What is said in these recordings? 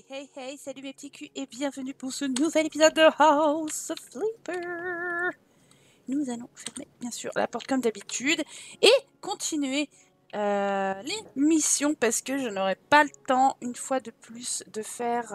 Hey hey, salut mes petits culs et bienvenue pour ce nouvel épisode de House of Flipper. Nous allons fermer bien sûr la porte comme d'habitude et continuer les missions parce que je n'aurai pas le temps une fois de plus de faire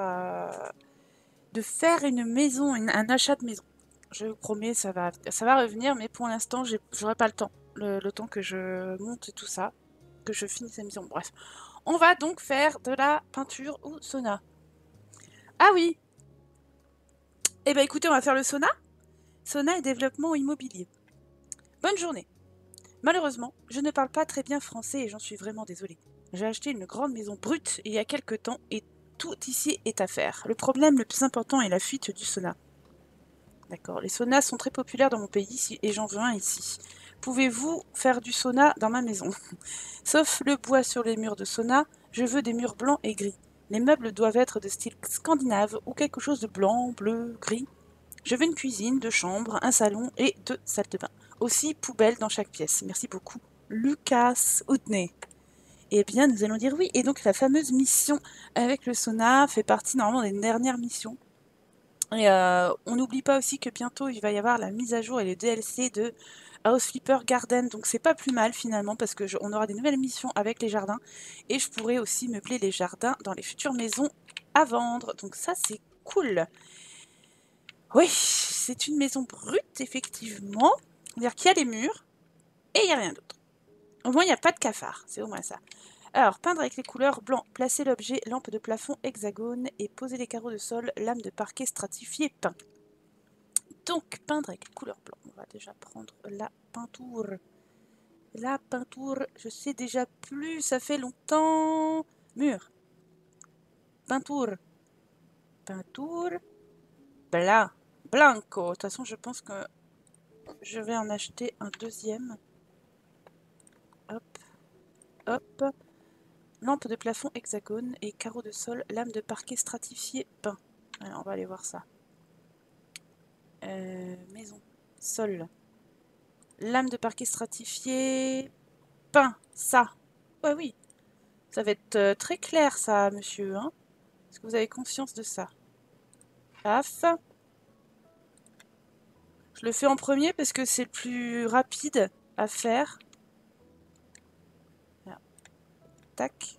une maison, un achat de maison. Je vous promets, ça va revenir, mais pour l'instant, j'aurai pas le temps. Le temps que je monte tout ça, que je finisse la mission. Bref, on va donc faire de la peinture au sauna. Ah oui. Eh ben écoutez, on va faire le sauna. Sauna et développement immobilier. Bonne journée. Malheureusement, je ne parle pas très bien français et j'en suis vraiment désolée. J'ai acheté une grande maison brute il y a quelque temps et tout ici est à faire. Le problème le plus important est la fuite du sauna. D'accord. Les saunas sont très populaires dans mon pays et j'en veux un ici. Pouvez-vous faire du sauna dans ma maison? Sauf le bois sur les murs de sauna, je veux des murs blancs et gris. Les meubles doivent être de style scandinave ou quelque chose de blanc, bleu, gris. Je veux une cuisine, 2 chambres, un salon et 2 salles de bain. Aussi, poubelle dans chaque pièce. Merci beaucoup. Lucas Houtney. Eh bien, nous allons dire oui. Et donc, la fameuse mission avec le sauna fait partie normalement des dernières missions. Et on n'oublie pas aussi que bientôt, il va y avoir la mise à jour et le DLC de House Flipper Garden. Donc, c'est pas plus mal finalement parce que on aura des nouvelles missions avec les jardins. Et je pourrai aussi meubler les jardins dans les futures maisons à vendre. Donc, ça, c'est cool. Oui, c'est une maison brute, effectivement. C'est-à-dire qu'il y a les murs et il n'y a rien d'autre. Au moins, il n'y a pas de cafard. C'est au moins ça. Alors, peindre avec les couleurs blanc, placer l'objet, lampe de plafond, hexagone et poser les carreaux de sol, lame de parquet stratifié, peint. Donc, peindre avec les couleurs blanc. On va déjà prendre la peinture. La peinture, je sais déjà plus, ça fait longtemps. Mur. Peinture. Peinture. Blanc. Blanco. De toute façon, je pense que je vais en acheter un deuxième. Hop, hop. Lampe de plafond hexagone et carreaux de sol, lame de parquet stratifié, peint. Alors, on va aller voir ça. Maison, sol, lame de parquet stratifié, peint, ça. Ouais, oui, ça va être très clair ça, monsieur. Hein. Est-ce que vous avez conscience de ça? Paf. Je le fais en premier parce que c'est le plus rapide à faire. Là. Tac.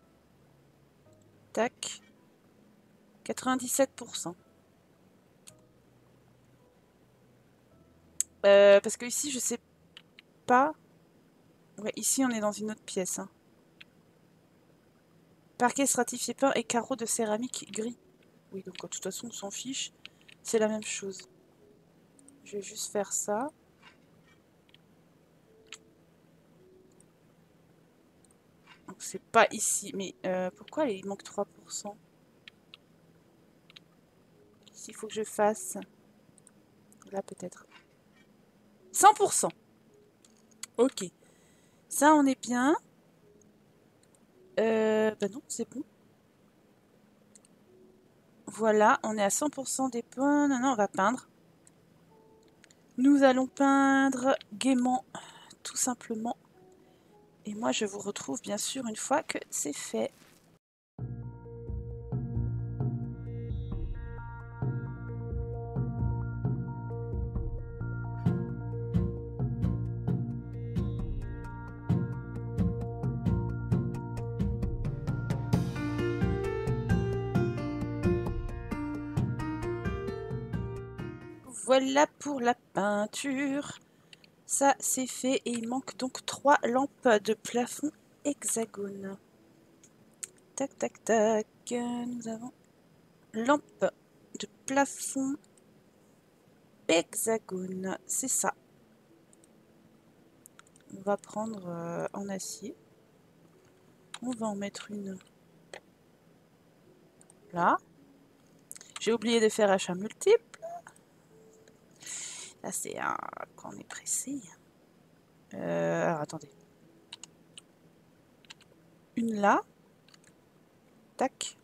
Tac. 97%. Parce que ici, je sais pas. Ouais, ici, on est dans une autre pièce. Hein. Parquet stratifié peint et carreaux de céramique gris. Oui, donc de toute façon, on s'en fiche. C'est la même chose. Je vais juste faire ça. Donc c'est pas ici. Mais pourquoi il manque 3%? Ici, il faut que je fasse... Là, peut-être. 100%. Ok. Ça, on est bien. Bah non, c'est bon. Voilà, on est à 100% des points. Non, non, on va peindre. Nous allons peindre gaiement, tout simplement. Et moi, je vous retrouve bien sûr une fois que c'est fait. Voilà pour la peinture. Ça, c'est fait et il manque donc 3 lampes de plafond hexagone. Tac, tac, tac. Nous avons lampe de plafond hexagone. C'est ça. On va prendre en acier. On va en mettre une là. J'ai oublié de faire achat multiple. Là, c'est quand on est pressé. Alors, attendez. Une là. Tac.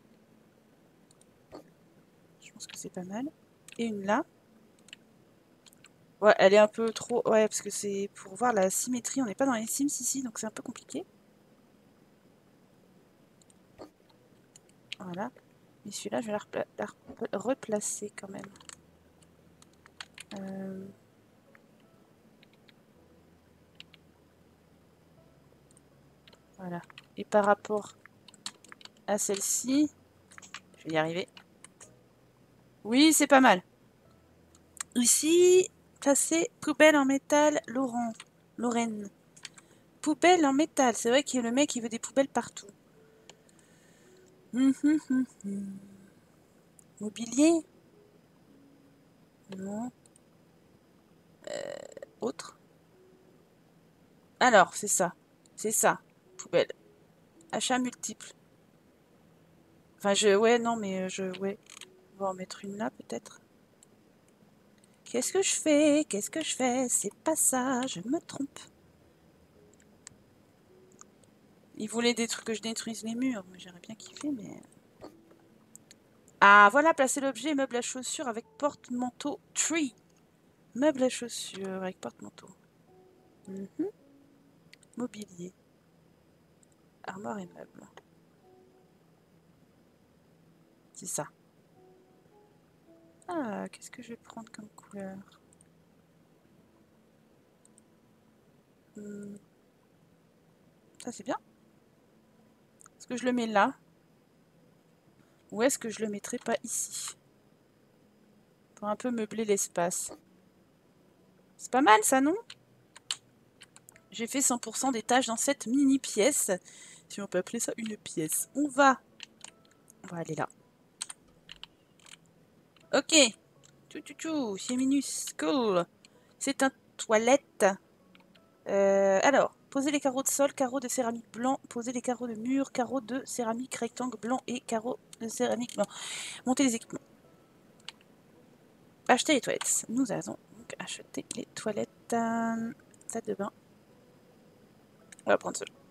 Je pense que c'est pas mal. Et une là. Ouais, elle est un peu trop... Ouais, parce que c'est pour voir la symétrie. On n'est pas dans les Sims ici, donc c'est un peu compliqué. Voilà. Mais celui-là, je vais la replacer quand même. Voilà. Et par rapport à celle-ci, je vais y arriver. Oui, c'est pas mal. Ici, placer poubelle en métal Lorraine. Poubelle en métal. C'est vrai qu'il y a le mec qui veut des poubelles partout. Mobilier? Non. Autre? Alors, c'est ça. C'est ça. Poubelle. Achat multiple. Enfin, ouais, non, mais ouais. On va en mettre une là, peut-être. Qu'est-ce que je fais? Qu'est-ce que je fais? C'est pas ça, je me trompe. Il voulait que je détruise les murs. Moi, j'aurais bien kiffé, mais... Ah, voilà, placer l'objet meuble à chaussures avec porte-manteau tree. Meuble à chaussures avec porte-manteau. Mobilier. Armoire et meubles. C'est ça. Ah, qu'est-ce que je vais prendre comme couleur? Ça, c'est bien. Est-ce que je le mets là? Ou est-ce que je le mettrai pas ici? Pour un peu meubler l'espace. C'est pas mal, ça, non? J'ai fait 100% des tâches dans cette mini-pièce. Si on peut appeler ça une pièce. On va aller là. Ok. C'est minuscule. C'est un toilette. Alors, poser les carreaux de sol, carreaux de céramique blanc, poser les carreaux de mur, carreaux de céramique rectangle blanc et carreaux de céramique blanc. Monter les équipements. Acheter les toilettes. Nous allons donc acheter les toilettes. Salle de bain. On va prendre celui.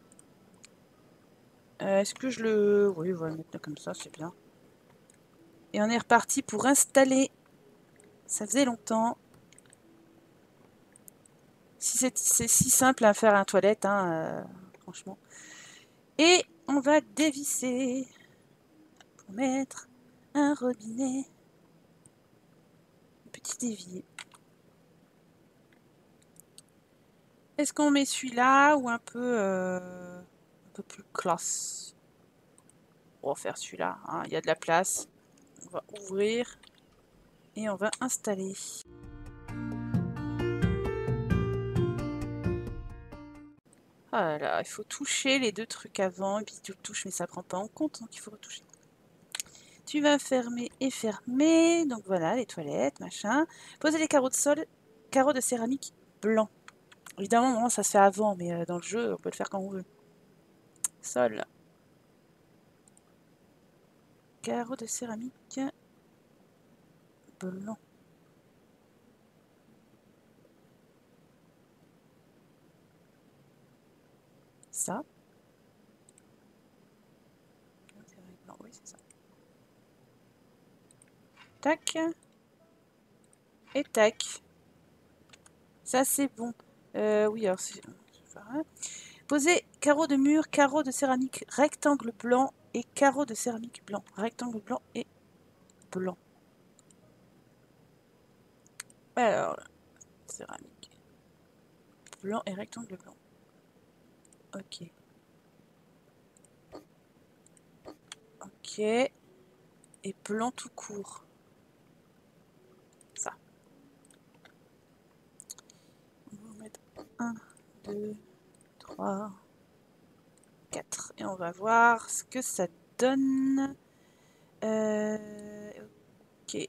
Est-ce que je le... Oui, on va le mettre là comme ça, c'est bien. Et on est reparti pour installer. Ça faisait longtemps. C'est si simple à faire un toilette, hein, franchement. Et on va dévisser pour mettre un robinet. Un petit évier. Est-ce qu'on met celui-là ou un peu plus classe? On va faire celui-là, hein, il y a de la place. On va ouvrir et on va installer. Voilà, il faut toucher les deux trucs avant et puis tu le touches mais ça prend pas en compte, donc il faut retoucher. Tu vas fermer et fermer, donc voilà les toilettes, machin. Poser les carreaux de sol, carreaux de céramique blanc. Évidemment, ça se fait avant, mais dans le jeu, on peut le faire quand on veut. Sol. Carreaux de céramique blanc. Ça. Oui, c'est ça. Tac. Et tac. Ça, c'est bon. Oui, alors c'est... Poser carreau de mur, carreau de céramique rectangle blanc et carreau de céramique blanc. Rectangle blanc et blanc. Alors, céramique blanc et rectangle blanc. Ok. Ok. Et blanc tout court. Ça. On va mettre 1, 2, 3, 4. Et on va voir ce que ça donne. Ok.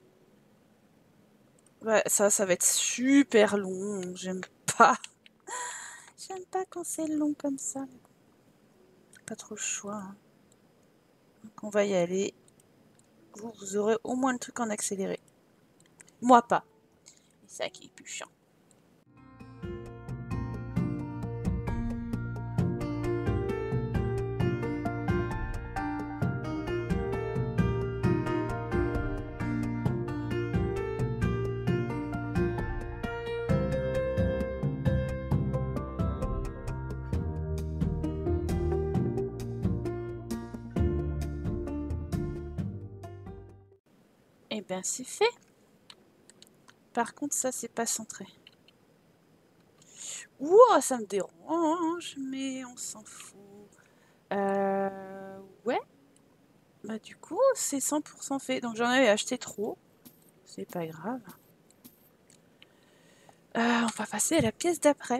Ouais, ça va être super long. J'aime pas. J'aime pas quand c'est long comme ça. Pas trop le choix. Hein. Donc on va y aller. Vous aurez au moins le truc en accéléré. Moi pas. C'est ça qui est plus chiant. Eh bien, c'est fait. Par contre, ça, c'est pas centré. Ouah, ça me dérange, mais on s'en fout. Ouais. Bah du coup, c'est 100% fait. Donc j'en avais acheté trop. C'est pas grave. On va passer à la pièce d'après.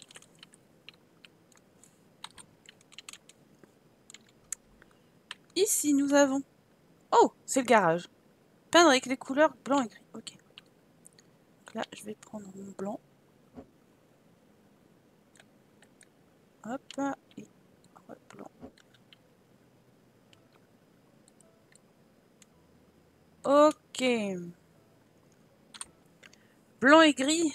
Ici, nous avons... Oh, c'est le garage. Peindre avec les couleurs blanc et gris. Ok. Donc là, je vais prendre mon blanc. Hop. Et blanc. Ok. Blanc et gris.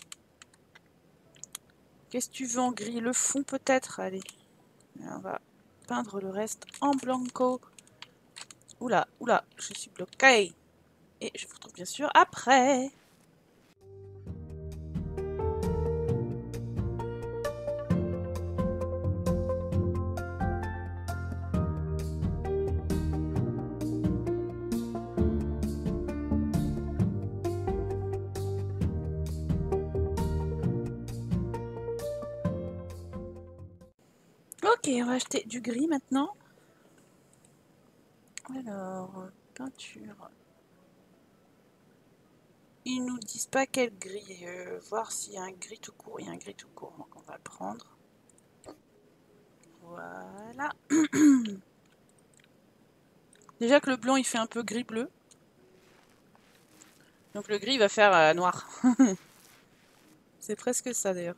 Qu'est-ce que tu veux en gris? Le fond peut-être? Allez. On va peindre le reste en blanco. Oula, oula, je suis bloquée. Et je vous retrouve bien sûr après. Ok, on va acheter du gris maintenant. Alors, peinture. Ils nous disent pas quel gris. Voir s'il y a un gris tout court. Il y a un gris tout court, donc on va le prendre. Voilà. Déjà que le blanc il fait un peu gris-bleu. Donc le gris va faire noir. C'est presque ça d'ailleurs.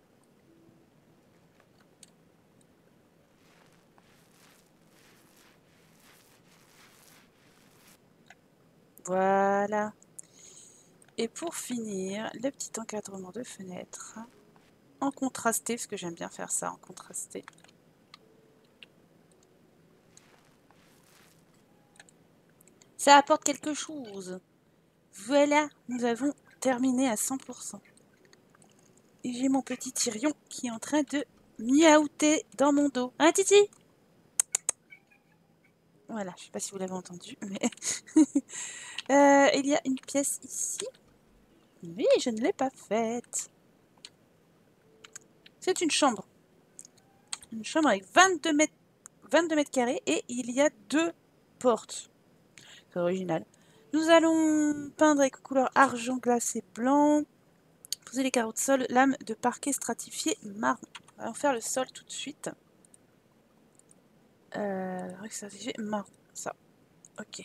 Voilà. Et pour finir, le petit encadrement de fenêtre en contrasté, parce que j'aime bien faire ça en contrasté. Ça apporte quelque chose. Voilà, nous avons terminé à 100%. Et j'ai mon petit Tyrion qui est en train de miaouter dans mon dos. Hein, Titi? Voilà, je ne sais pas si vous l'avez entendu, mais... il y a une pièce ici. Oui, je ne l'ai pas faite. C'est une chambre. Une chambre avec 22 mètres carrés et il y a 2 portes. C'est original. Nous allons peindre avec couleur argent glacé blanc. Poser les carreaux de sol, lame de parquet stratifié marron. On va faire le sol tout de suite. Stratifié marron, ça. Ok.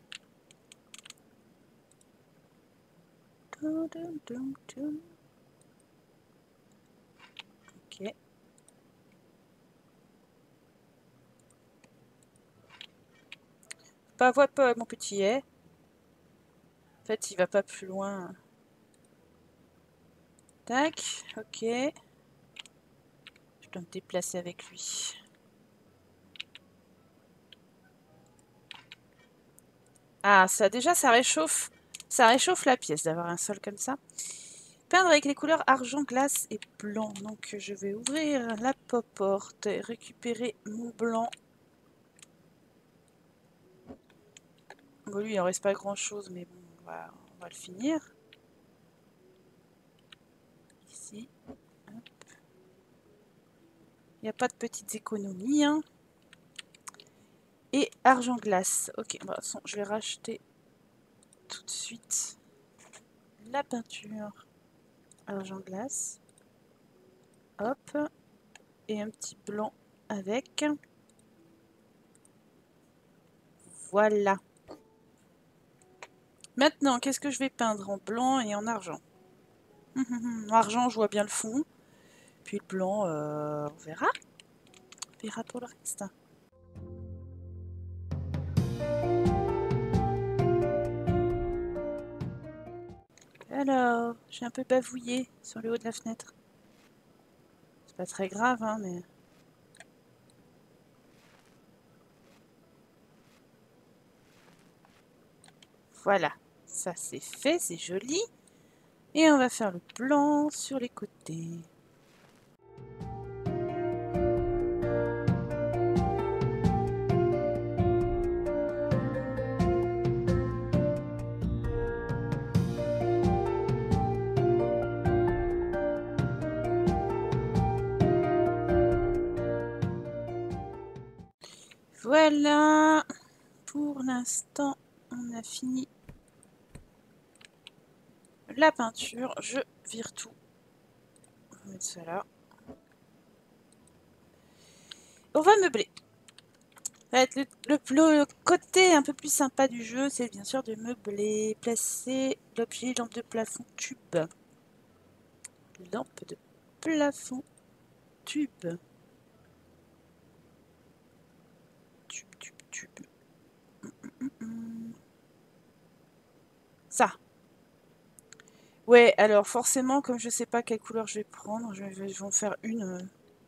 Ok. Pas voir pas mon petit est. En fait, il va pas plus loin. Tac, ok. Je dois me déplacer avec lui. Ah, ça déjà, ça réchauffe la pièce d'avoir un sol comme ça. Peindre avec les couleurs argent, glace et blanc. Donc, je vais ouvrir la porte et récupérer mon blanc. Bon, lui, il en reste pas grand-chose, mais bon, on va le finir. Ici. Il n'y a pas de petites économies, hein. Et argent glace. Ok, bah, je vais racheter tout de suite la peinture argent glace. Hop. Et un petit blanc avec. Voilà. Maintenant, qu'est-ce que je vais peindre en blanc et en argent? En argent, je vois bien le fond. Puis le blanc, on verra. On verra pour le reste. Alors, j'ai un peu bavouillé sur le haut de la fenêtre. C'est pas très grave, hein, mais... Voilà, ça c'est fait, c'est joli. Et on va faire le blanc sur les côtés. Voilà. Pour l'instant, on a fini la peinture. Je vire tout. On va mettre ça là. On va meubler. Ça va être le côté un peu plus sympa du jeu, c'est bien sûr de meubler. Placer l'objet lampe de plafond tube. Lampe de plafond tube. Tube. Ça. Ouais, alors forcément, comme je sais pas quelle couleur je vais prendre, je vais en faire une.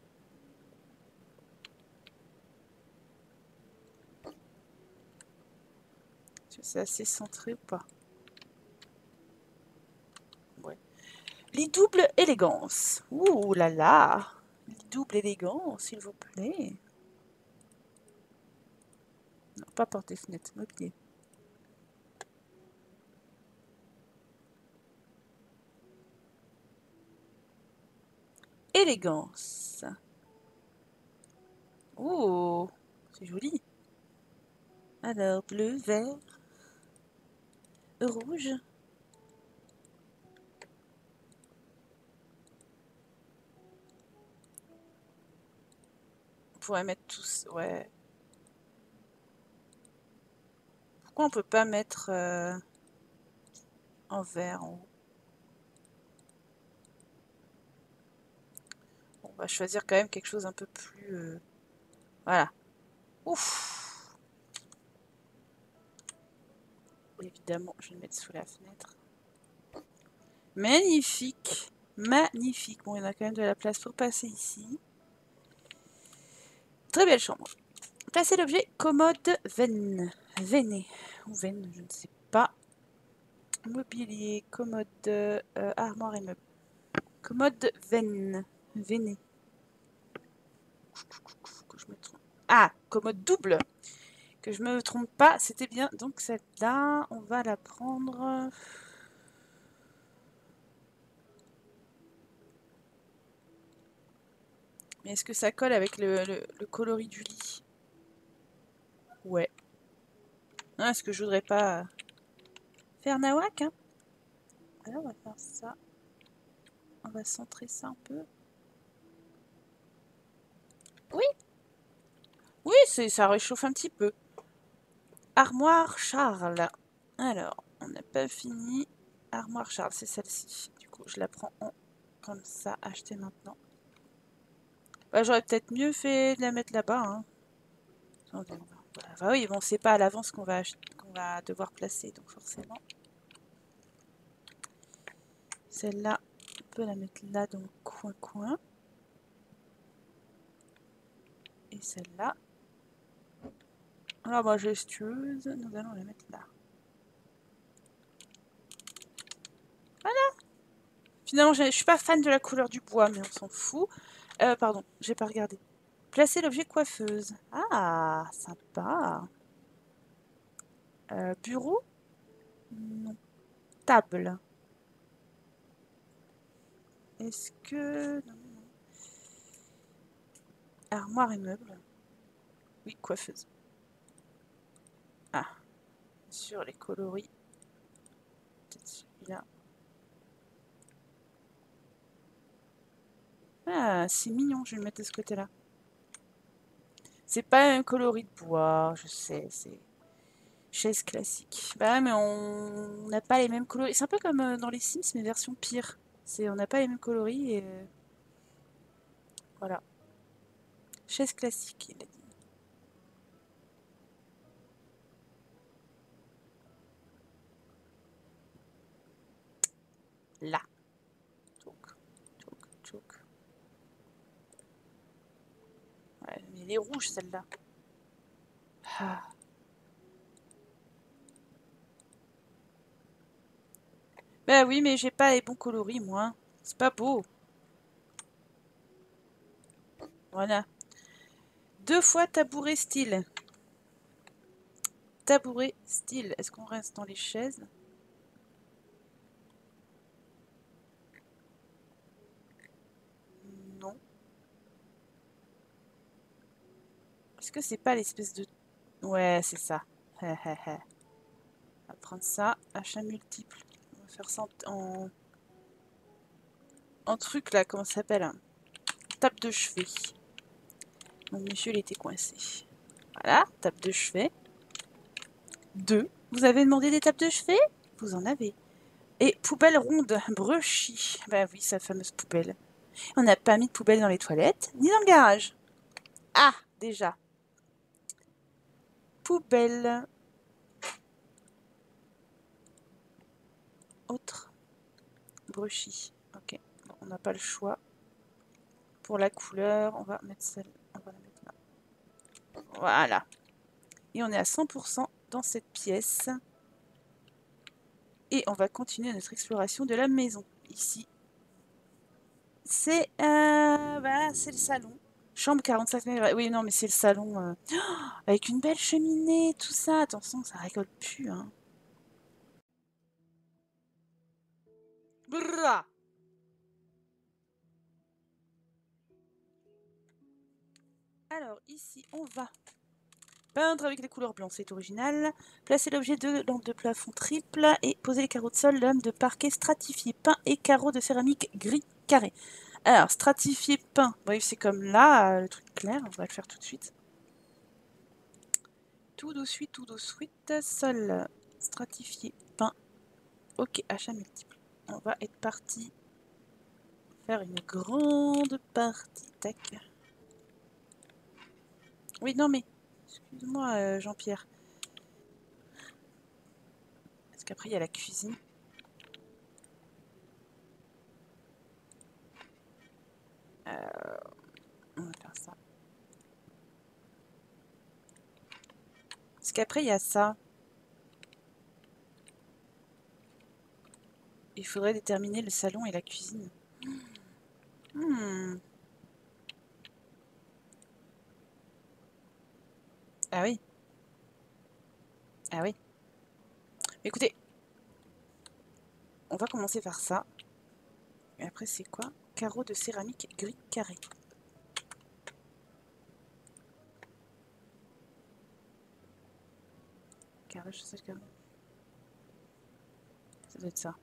C'est assez centré ou pas? Ouais. Les doubles élégance. Ouh là là. Les doubles élégance, s'il vous plaît. Non, pas porte des fenêtres, mobilier. Élégance. Oh, c'est joli. Alors, bleu, vert, rouge. On pourrait mettre tous, ouais. Pourquoi on peut pas mettre en vert en haut? Bon, on va choisir quand même quelque chose un peu plus... Voilà. Ouf. Évidemment, je vais le mettre sous la fenêtre. Magnifique. Magnifique. Bon, il y en a quand même de la place pour passer ici. Très belle chambre. Placer l'objet commode veine. Veiné. Ou veine, je ne sais pas. Mobilier, commode, armoire et meubles. Commode veine. Veiné. Que je me trompe. Ah, commode double. Que je me trompe pas, c'était bien. Donc celle-là, on va la prendre. Mais est-ce que ça colle avec le coloris du lit? Ouais. Non, est-ce que je voudrais pas faire nawak, hein? Alors, on va faire ça. On va centrer ça un peu. Oui, oui, ça réchauffe un petit peu. Armoire Charles. Alors, on n'a pas fini. Armoire Charles, c'est celle-ci. Du coup, je la prends en comme ça, acheter maintenant. Bah, j'aurais peut-être mieux fait de la mettre là-bas, hein. Attendez, bah oui, bon, c'est pas à l'avance qu'on va devoir placer, donc forcément. Celle-là, on peut la mettre là dans le coin-coin. Et celle-là, la majestueuse, nous allons la mettre là. Voilà. Finalement, je suis pas fan de la couleur du bois, mais on s'en fout. Pardon, j'ai pas regardé. Placer l'objet coiffeuse. Ah, sympa. Bureau? Non. Table. Est-ce que... Non, non. Armoire et meubles. Oui, coiffeuse. Ah, sur les coloris. Peut-être celui-là. Ah, c'est mignon, je vais le mettre de ce côté-là. C'est pas un coloris de bois, je sais, c'est chaise classique. Bah mais on n'a pas les mêmes coloris. C'est un peu comme dans les Sims, mais version pire. On n'a pas les mêmes coloris et voilà. Chaise classique, il a dit. Là. Tchouk, tchouk, tchouk. Ouais, mais elle est rouge celle-là. Ah. Bah oui, mais j'ai pas les bons coloris, moi. C'est pas beau. Voilà. 2 fois tabouret style. Tabouret style. Est-ce qu'on reste dans les chaises? Non. Est-ce que c'est pas l'espèce de... Ouais, c'est ça. On va prendre ça. Achat multiple. On va faire ça en truc là, comment ça s'appelle, hein? Tape de chevet. Mon monsieur, il était coincé. Voilà, tape de chevet. 2. Vous avez demandé des tapes de chevet? Vous en avez. Et poubelle ronde, brushie. Bah oui, sa fameuse poubelle. On n'a pas mis de poubelle dans les toilettes, ni dans le garage. Ah, déjà. Poubelle. Autre. Brushie. Ok. Bon, on n'a pas le choix. Pour la couleur, on va mettre celle. On va la mettre là. Voilà. Et on est à 100% dans cette pièce. Et on va continuer notre exploration de la maison. Ici, c'est c'est le salon. Chambre 45 mètres. Oui, non, mais c'est le salon. Avec une belle cheminée, tout ça. Attention, ça récolte plus. Hein. Brrra. Alors, ici, on va peindre avec les couleurs blanches, c'est original. Placer l'objet de lampe de plafond triple et poser les carreaux de sol, lame de parquet stratifié, peint et carreaux de céramique gris carré. Alors, stratifié, peint. Oui, c'est comme là, le truc clair. On va le faire tout de suite. Tout de suite, tout de suite. Sol, stratifié, peint. Ok, achat multiple. On va être parti faire une grande partie. Tac. Oui, non mais, excuse-moi Jean-Pierre. Parce qu'après il y a la cuisine. On va faire ça. Parce qu'après il y a ça. Il faudrait déterminer le salon et la cuisine. Hmm. Ah oui. Ah oui. Écoutez, on va commencer par ça. Et après c'est quoi? Carreaux de céramique gris carré. Carré, je sais que... Ça doit être ça.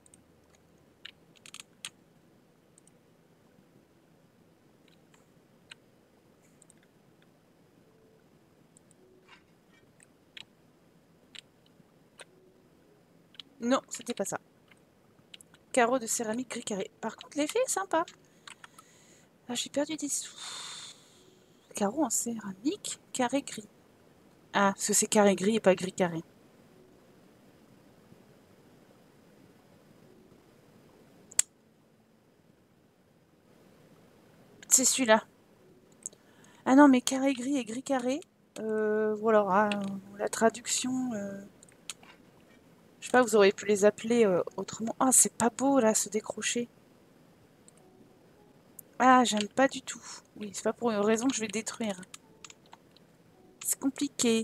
Non, c'était pas ça. Carreaux de céramique gris carré. Par contre, l'effet est sympa. Ah, j'ai perdu des sous. Carreaux en céramique, carré gris. Ah, parce que c'est carré gris et pas gris carré. C'est celui-là. Ah non, mais carré gris et gris carré. Voilà, la traduction... Je sais pas, vous auriez pu les appeler autrement. Ah, c'est pas beau là, ce décroché. Ah, j'aime pas du tout. Oui, c'est pas pour une raison que je vais détruire. C'est compliqué.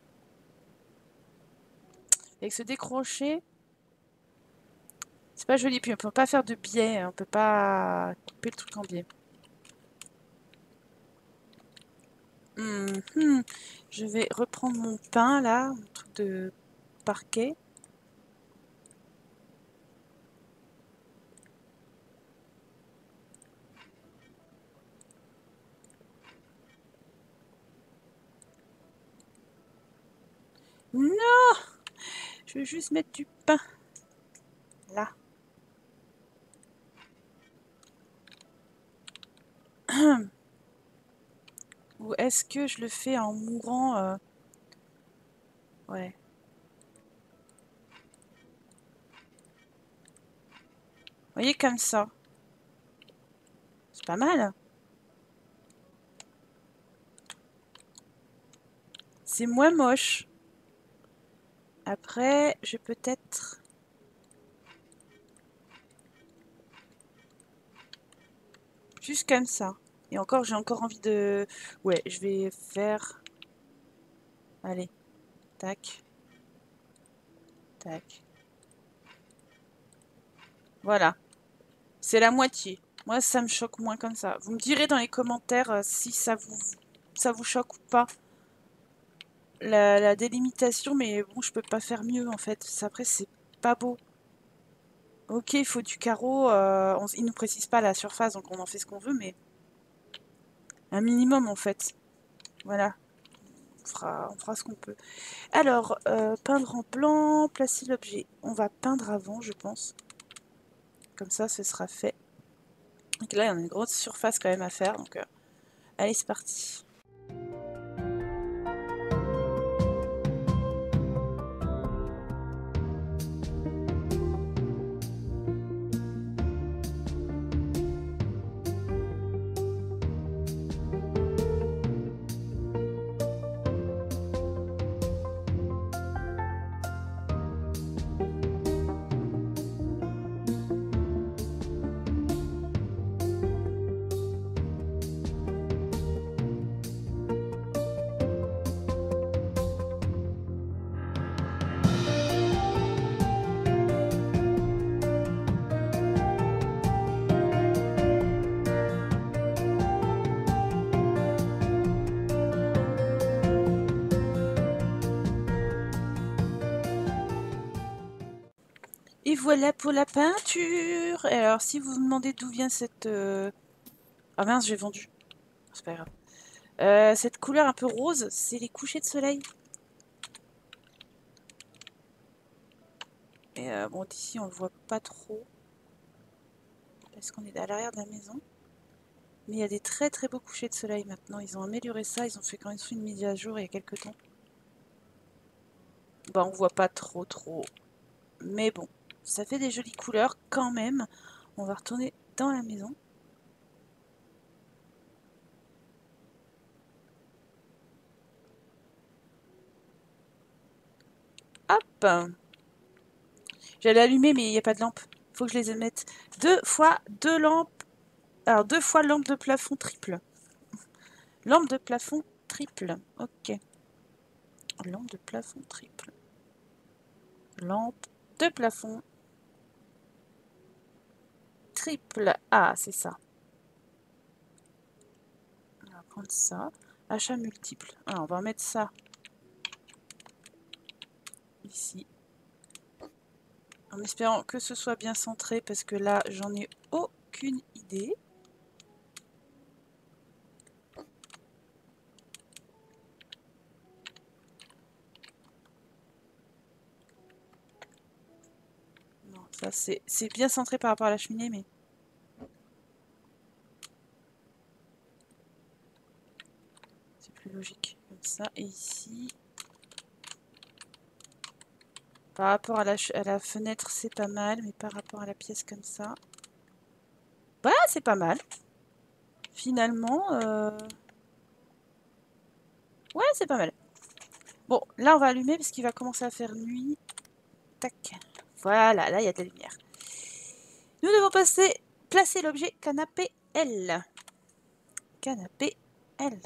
Avec ce décroché, c'est pas joli. Puis on peut pas faire de biais, on peut pas couper le truc en biais. Je vais reprendre mon pain là, mon truc de parquet. Non! Je vais juste mettre du pain. Là. Ou est-ce que je le fais en mourant Ouais. Vous voyez, comme ça. C'est pas mal. C'est moins moche. Après, je vais peut-être... Juste comme ça. Et encore, j'ai encore envie de... Ouais, je vais faire... Allez. Tac. Tac. Voilà. C'est la moitié. Moi, ça me choque moins comme ça. Vous me direz dans les commentaires si ça vous ça vous choque ou pas la délimitation, mais bon, je peux pas faire mieux en fait. Après, c'est pas beau. Ok, il faut du carreau. Il nous précise pas la surface, donc on en fait ce qu'on veut, mais un minimum en fait. Voilà, on fera ce qu'on peut. Alors, peindre en blanc, placer l'objet. On va peindre avant, je pense. Comme ça, ce sera fait. Donc là, il y a une grosse surface quand même à faire. Donc, allez, c'est parti. Et voilà pour la peinture. Et alors, si vous vous demandez d'où vient cette... Ah mince, j'ai vendu. C'est pas grave. Cette couleur un peu rose, c'est les couchers de soleil. Et bon, d'ici, on le voit pas trop. Parce qu'on est à l'arrière de la maison. Mais il y a des très très beaux couchers de soleil maintenant. Ils ont amélioré ça. Ils ont fait quand même une mise à jour il y a quelques temps. Bah, on voit pas trop. Mais bon, ça fait des jolies couleurs quand même. On va retourner dans la maison. Hop! J'allais allumer, mais il n'y a pas de lampe. Il faut que je les émette. 2 fois 2 lampes. Alors, 2 fois lampe de plafond triple. Lampe de plafond triple. Ok. Lampe de plafond triple. Lampe de plafond triple. Ah, c'est ça. On va prendre ça. Achat multiple. Alors, on va mettre ça ici. En espérant que ce soit bien centré, parce que là, j'en ai aucune idée. Non, ça c'est bien centré par rapport à la cheminée, mais... c'est plus logique. Comme ça, et ici... par rapport à la fenêtre, c'est pas mal, mais par rapport à la pièce comme ça... bah, c'est pas mal. Finalement, ouais, c'est pas mal. Bon, là, on va allumer parce qu'il va commencer à faire nuit. Tac. Voilà, là, il y a de la lumière. Nous devons placer l'objet canapé L. Canapé L.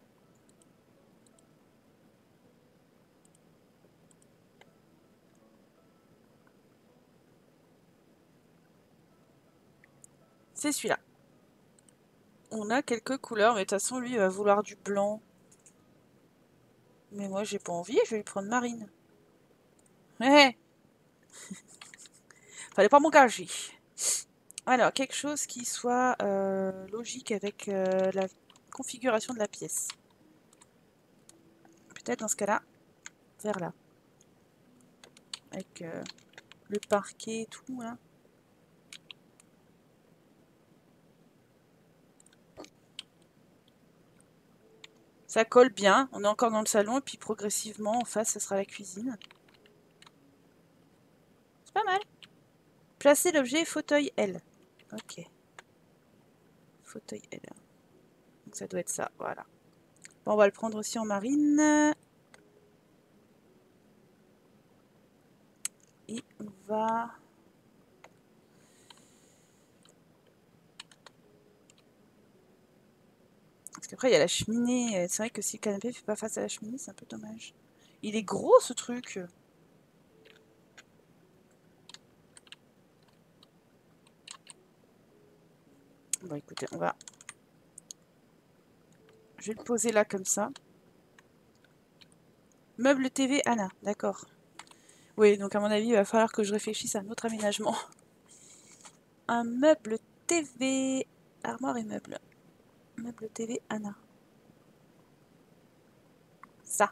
C'est celui-là. On a quelques couleurs, mais de toute façon, lui, il va vouloir du blanc. Mais moi, j'ai pas envie, je vais lui prendre marine. Ouais. Fallait pas m'engager. Alors, quelque chose qui soit logique avec la configuration de la pièce. Peut-être dans ce cas-là, vers là. Avec le parquet et tout, là. Ça colle bien. On est encore dans le salon, et puis progressivement, en face, ça sera la cuisine. C'est pas mal. Placer l'objet fauteuil L. Ok. Fauteuil L. Donc ça doit être ça, voilà. Bon, on va le prendre aussi en marine. Et on va... parce qu'après, il y a la cheminée. C'est vrai que si le canapé ne fait pas face à la cheminée, c'est un peu dommage. Il est gros, ce truc. Bon, écoutez, on va Je vais le poser là comme ça. Meuble TV Anna, d'accord. Oui, donc à mon avis, il va falloir que je réfléchisse à un autre aménagement. Un meuble TV... Armoire et meuble. Meuble TV Anna. Ça.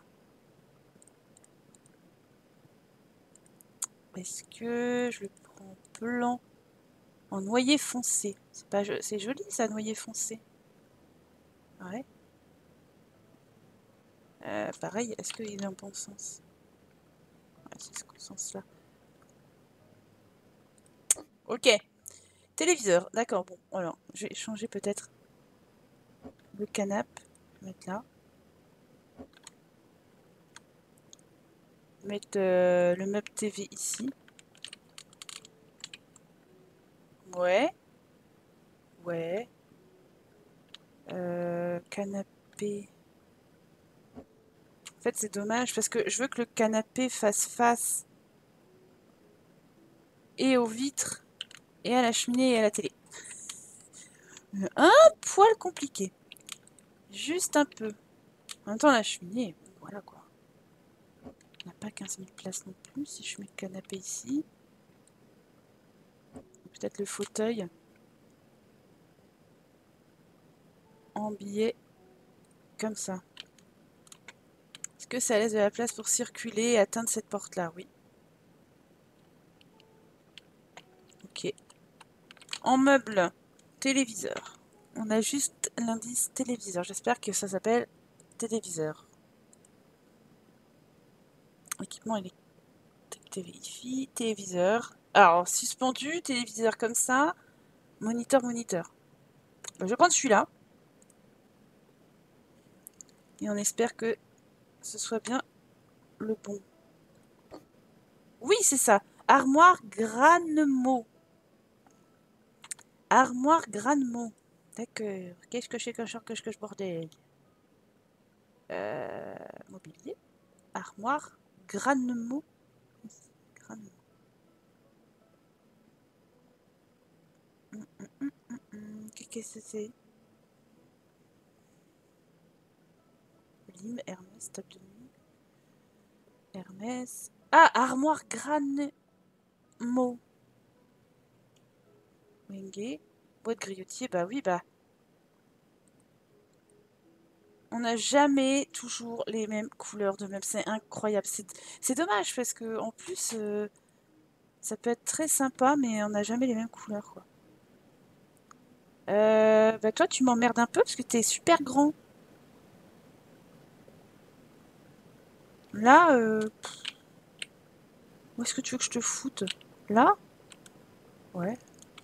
Est-ce que je le prends blanc en noyer foncé? C'est pas c'est joli ça, noyer foncé. Ouais. Pareil, est-ce qu'il est dans le bon sens? Ouais, c'est ce sens-là. Ok. Téléviseur, d'accord. Bon, alors, je vais changer peut-être le canapé. Mettre là. Mettre le meuble TV ici. Ouais. Ouais. Canapé. En fait, c'est dommage parce que je veux que le canapé fasse face et aux vitres et à la cheminée et à la télé. Un poil compliqué. Juste un peu. En même temps, la cheminée, voilà quoi. On n'a pas 15 000 places non plus. Si je mets le canapé ici. Peut-être le fauteuil. En billet. Comme ça. Est-ce que ça laisse de la place pour circuler et atteindre cette porte-là? Oui. Ok. En meuble, téléviseur. On a juste l'indice téléviseur. J'espère que ça s'appelle téléviseur. Équipement électrique, TV, téléviseur. Alors, suspendu, téléviseur comme ça. Moniteur. Je vais prendre celui-là. Et on espère que ce soit bien le bon. Oui, c'est ça. Armoire Granemo. Armoire Granemo. D'accord. Qu'est-ce que je bordel. Mobilier. Armoire Granemo. Granemo. Qu'est-ce que c'est? Lim, Hermès, table de nuit. Hermès. Ah, armoire Granemo. Wenge. Boîte griotier, bah oui, bah. On n'a jamais toujours les mêmes couleurs de meubles. C'est incroyable. C'est dommage parce que en plus, ça peut être très sympa, mais on n'a jamais les mêmes couleurs, quoi. Bah toi, tu m'emmerdes un peu parce que t'es super grand. Là, où est-ce que tu veux que je te foute? Là? Ouais.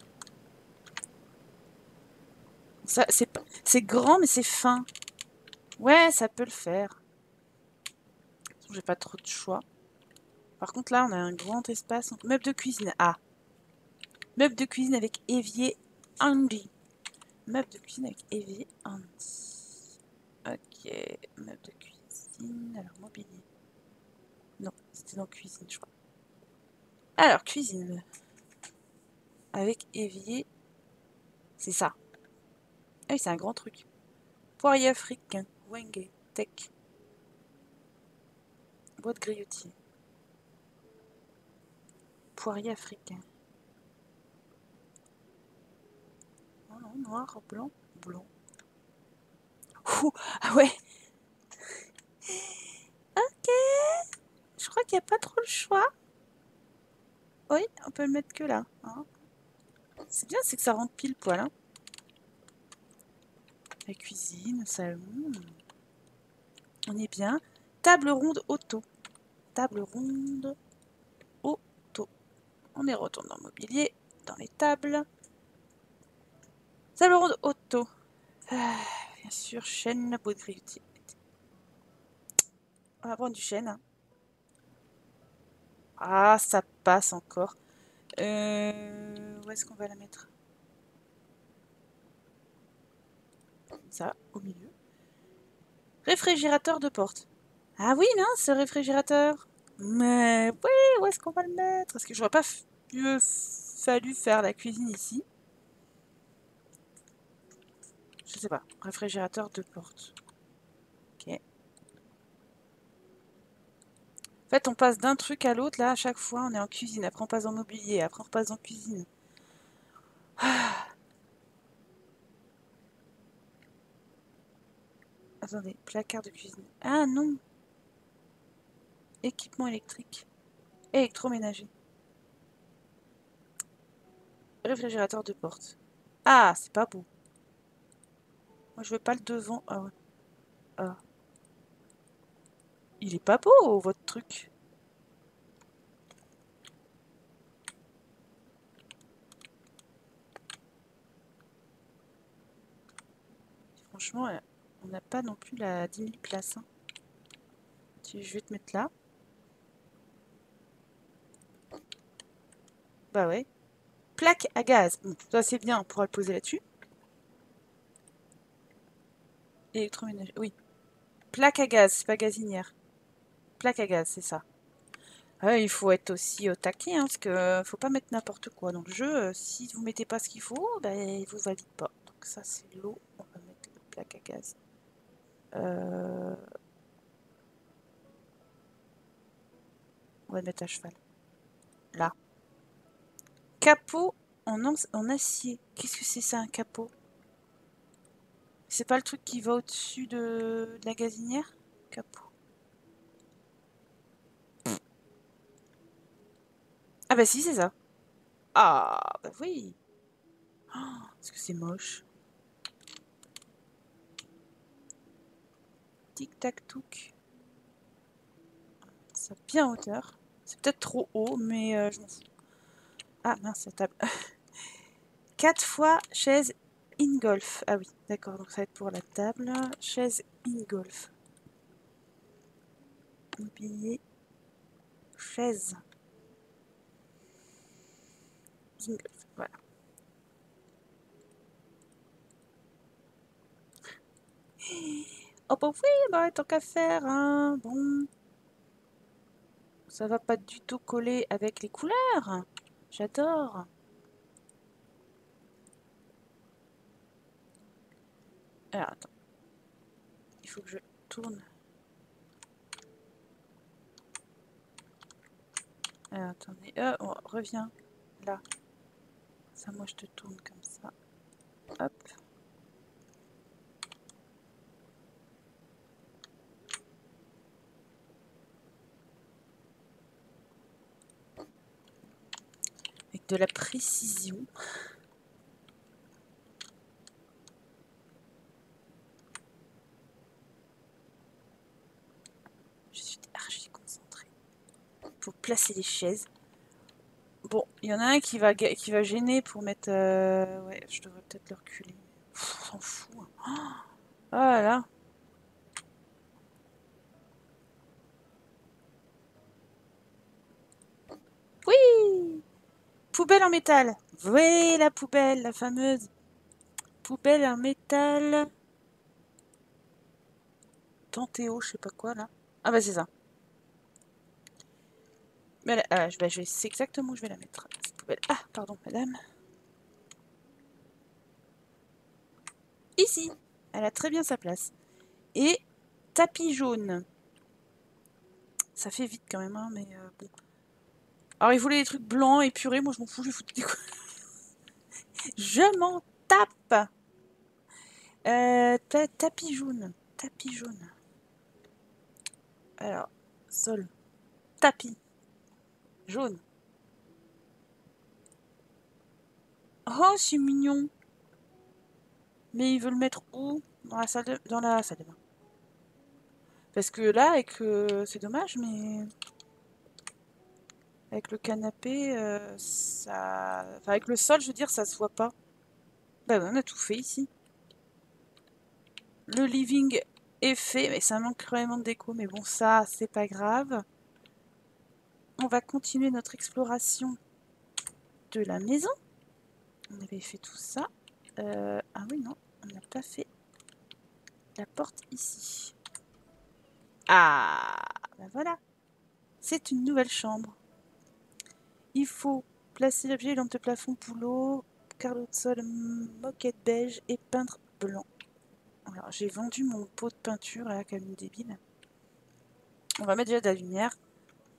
Ça, c'est grand, mais c'est fin. Ouais, ça peut le faire. J'ai pas trop de choix. Par contre, là, on a un grand espace. Meuble de cuisine. Ah. Meuble de cuisine avec évier Andy. Meuble de cuisine avec évier Andy. Ok. Meuble de cuisine. Alors, mobilier. Non, c'était dans cuisine, je crois. Alors, cuisine. Avec évier. C'est ça. Ah oui, c'est un grand truc. Poirier africain. Wenge. Tech. Boîte griotier. Poirier africain. Oh non, noir, blanc, blanc. Ouh, ah ouais. Ok. Je crois qu'il n'y a pas trop le choix. Oui, on peut le mettre que là. Hein. C'est bien, c'est que ça rentre pile poil. Hein. La cuisine, le salon. On est bien. Table ronde auto. Table ronde auto. On est retourné dans le mobilier, dans les tables. Table ronde auto. Ah, bien sûr, chêne, bois de griotier. On va prendre du chêne. Hein. Ah, ça passe encore. Où est-ce qu'on va la mettre? Ça, au milieu. Réfrigérateur de porte. Ah oui, mince, ce réfrigérateur. Mais oui, où est-ce qu'on va le mettre? Est-ce que j'aurais pas mieux fallu faire la cuisine ici? Je sais pas. Réfrigérateur de porte. fait, on passe d'un truc à l'autre, là, à chaque fois, on est en cuisine. Après, on passe en mobilier. Après, on passe en cuisine. Ah. Attendez, placard de cuisine. Ah non! Équipement électrique. Électroménager. Réfrigérateur de porte. Ah, c'est pas beau. Moi, je veux pas le devant. Ah ouais. Ah. Il est pas beau, votre truc. Franchement, on n'a pas non plus la 10 000 places. Hein. Je vais te mettre là. Bah ouais. Plaque à gaz. Bon, ça c'est bien, on pourra le poser là-dessus. Électroménager. Oui. Plaque à gaz, c'est pas gazinière. Plaque à gaz, c'est ça. Ah, il faut être aussi au taquet, hein, parce que faut pas mettre n'importe quoi dans le jeu. Si vous mettez pas ce qu'il faut, ben, il vous valide pas. Donc ça c'est l'eau. On va mettre la plaque à gaz. On va le mettre à cheval. Là. Capot en acier. Qu'est-ce que c'est ça, un capot? C'est pas le truc qui va au-dessus de la gazinière? Capot. Ah bah si, c'est ça. Ah bah oui. Oh, est-ce que c'est moche? Tic-tac-touc. Ça bien en hauteur. C'est peut-être trop haut, mais je m'en fous. Ah mince, la table. 4 fois chaise in-golf. Ah oui, d'accord, donc ça va être pour la table. Chaise in-golf. Mobilier. Chaise. In-golf, voilà. Oh bah oui, bah tant qu'à faire, hein. Bon. Ça va pas du tout coller avec les couleurs. J'adore. Alors attends. Il faut que je tourne. Alors attendez. On revient là. Ça, moi je te tourne comme ça. Hop. Avec de la précision. Je suis archi concentrée. Pour placer les chaises. Bon, il y en a un qui va gêner pour mettre... Ouais, je devrais peut-être le reculer. Pff, on s'en fout. Hein. Oh, voilà. Oui! Poubelle en métal. Oui, la poubelle, la fameuse. Poubelle en métal. Tantéo, je sais pas quoi, là. Ah bah c'est ça. Mais là, c'est exactement où je vais la mettre, cette poubelle. Ah, pardon, madame. Ici. Elle a très bien sa place. Et tapis jaune. Ça fait vite quand même, hein, mais bon. Alors, il voulait des trucs blancs, épurés. Moi, je m'en fous, je fous des quoi. Je m'en tape. Tapis jaune. Tapis jaune. Alors, sol. Tapis. Jaune. Oh, c'est mignon. Mais il veut le mettre où? Dans la salle de bain. Parce que là, c'est dommage, mais avec le canapé, ça... Enfin, avec le sol, je veux dire, ça se voit pas. Bah ouais, on a tout fait ici. Le living est fait, mais ça manque vraiment de déco. Mais bon, ça, c'est pas grave. On va continuer notre exploration de la maison. On avait fait tout ça. Ah oui, non, on n'a pas fait la porte ici. Ah, ben voilà. C'est une nouvelle chambre. Il faut placer l'objet, lampe de plafond, boulot, carreau de sol, moquette beige et peintre blanc. Alors, j'ai vendu mon pot de peinture là, comme une débile. On va mettre déjà de la lumière.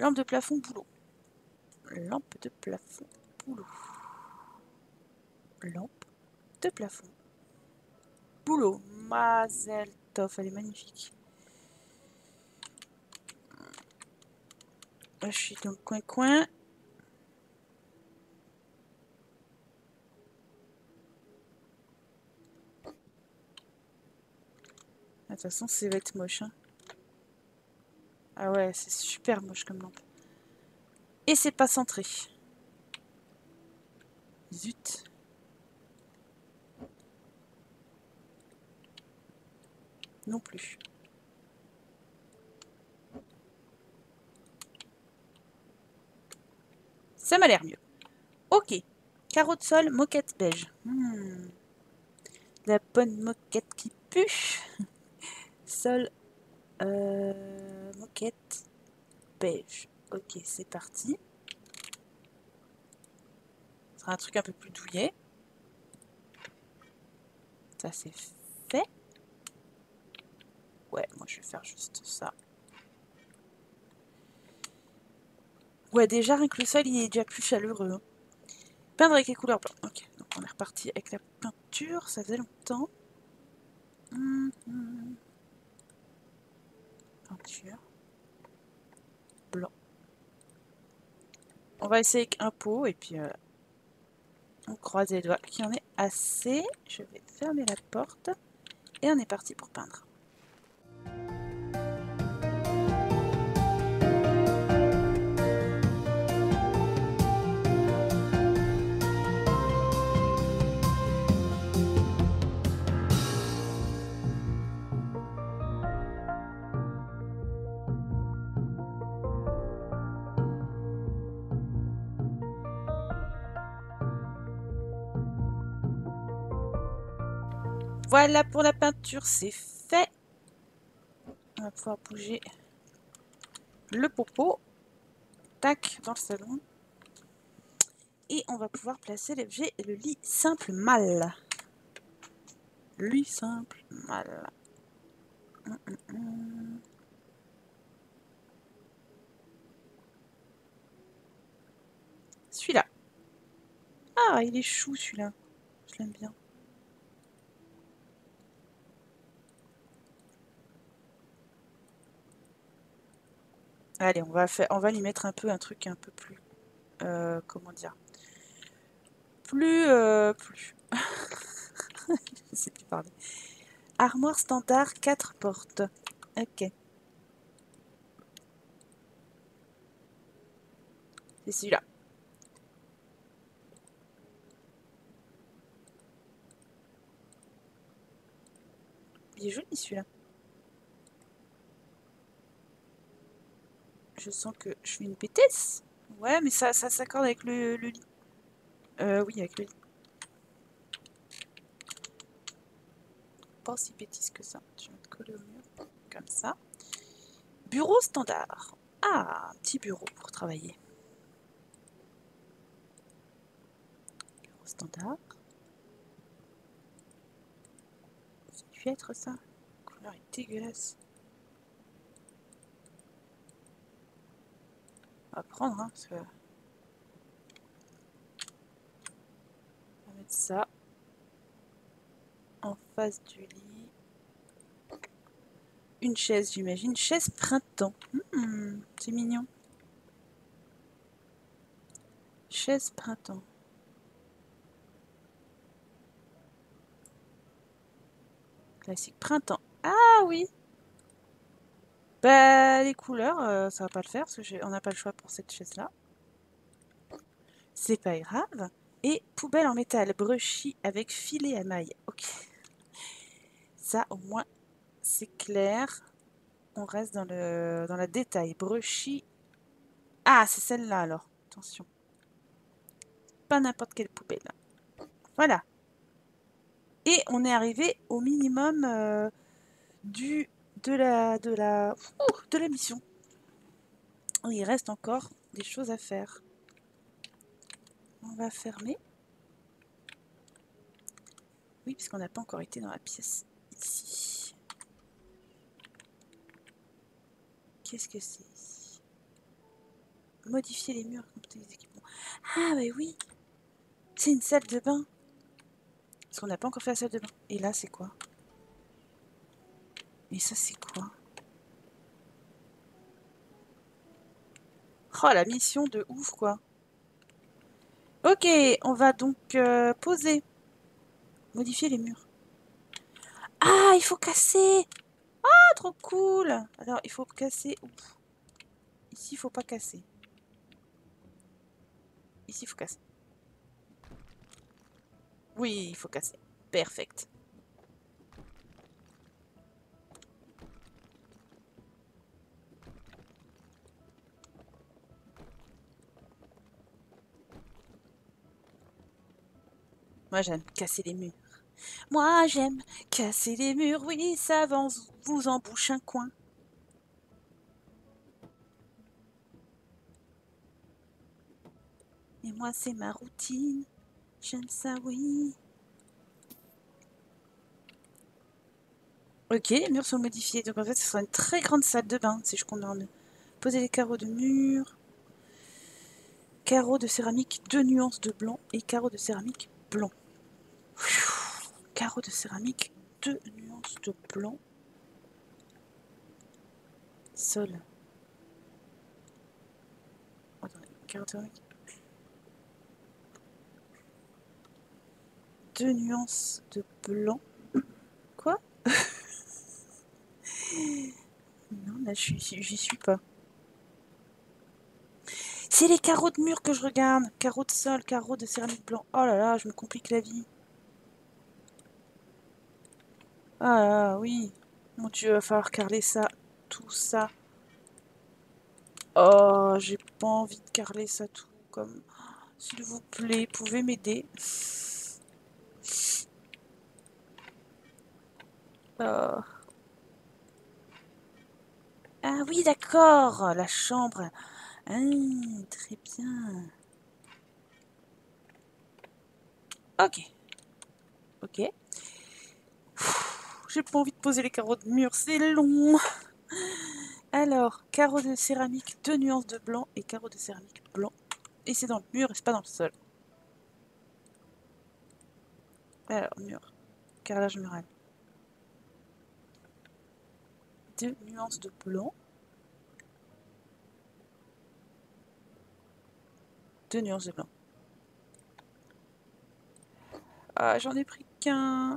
Lampe de plafond, boulot. Lampe de plafond, boulot. Lampe de plafond, boulot. Mazel tov, elle est magnifique. Là, je suis dans le coin-coin. De toute façon, ça va être moche. Hein. Ah ouais, c'est super moche comme lampe. Et c'est pas centré. Zut. Non plus. Ça m'a l'air mieux. Ok. Carreau de sol, moquette beige. La bonne moquette qui pue. Sol, moquette beige. Ok, c'est parti. Ce sera un truc un peu plus douillet. Ça, c'est fait. Ouais, moi, je vais faire juste ça. Ouais, déjà, rien que le sol, il est déjà plus chaleureux. Hein. Peindre avec les couleurs blancs. Ok, donc on est reparti avec la peinture. Ça faisait longtemps. Peinture. Blanc. On va essayer avec un pot et puis on croise les doigts qu'il y en ait assez. Je vais fermer la porte et on est parti pour peindre. Voilà pour la peinture, c'est fait. On va pouvoir bouger le popo. Tac, dans le salon. Et on va pouvoir placer l'objet et le lit simple mal. Lit simple mal. Celui-là. Ah, il est chou celui-là. Je l'aime bien. Allez, on va lui mettre un peu un truc un peu plus, comment dire, plus, je sais plus parler. Armoire standard 4 portes. Ok. C'est celui-là. Il est joli celui-là. Je sens que je fais une bêtise. Ouais, mais ça s'accorde avec le lit. Oui, avec le lit. Pas si bêtise que ça. Je vais me coller au mur. Comme ça. Bureau standard. Ah, un petit bureau pour travailler. Bureau standard. Ça a dû être ça. La couleur est dégueulasse. On va prendre, hein, parce que... On va mettre ça en face du lit. Une chaise, j'imagine. Chaise printemps. C'est mignon. Chaise printemps. Classique printemps. Ah oui. Bah les couleurs, ça va pas le faire parce que on n'a pas le choix pour cette chaise-là. C'est pas grave. Et poubelle en métal, brushie avec filet à mailles. Ok. Ça au moins c'est clair. On reste dans la détail. Brushie. Ah, c'est celle-là alors. Attention. Pas n'importe quelle poubelle. Voilà. Et on est arrivé au minimum de la mission. Il reste encore des choses à faire. On va fermer. Oui, puisqu'on n'a pas encore été dans la pièce ici. Qu'est-ce que c'est ici? Modifier les murs, compter les équipements. Ah, bah oui. C'est une salle de bain. Parce qu'on n'a pas encore fait la salle de bain. Et là, c'est quoi? Et ça, c'est quoi? Oh, la mission de ouf, quoi. Ok, on va donc poser. Modifier les murs. Ah, il faut casser. Ah, trop cool. Alors, il faut casser. Ouf. Ici, il faut pas casser. Ici, il faut casser. Oui, il faut casser. Perfect. Moi, j'aime casser les murs. Moi, j'aime casser les murs. Oui, ça vous embouche un coin. Et moi, c'est ma routine. J'aime ça, oui. Ok, les murs sont modifiés. Donc, en fait, ce sera une très grande salle de bain, si je comprends bien. Poser les carreaux de mur. Carreaux de céramique, 2 nuances de blanc et carreaux de céramique blanc. Carreaux de céramique, 2 nuances de blanc. Sol. Attendez, carreaux de céramique. 2 nuances de blanc. Quoi? Non, là, j'y suis pas. C'est les carreaux de mur que je regarde. Carreaux de sol, carreaux de céramique blanc. Oh là là, je me complique la vie. Ah là là, oui. Mon Dieu, il va falloir carreler ça. Tout ça. Oh, j'ai pas envie de carreler ça tout. Comme, s'il vous plaît, pouvez m'aider. Oh. Ah oui, d'accord, la chambre. Ah, très bien. Ok. Ok. J'ai pas envie de poser les carreaux de mur, c'est long. Alors, carreaux de céramique, 2 nuances de blanc et carreaux de céramique blanc. Et c'est dans le mur et c'est pas dans le sol. Alors, mur. Carrelage mural. 2 nuances de blanc. 2 nuances de blanc. Ah, j'en ai pris qu'un.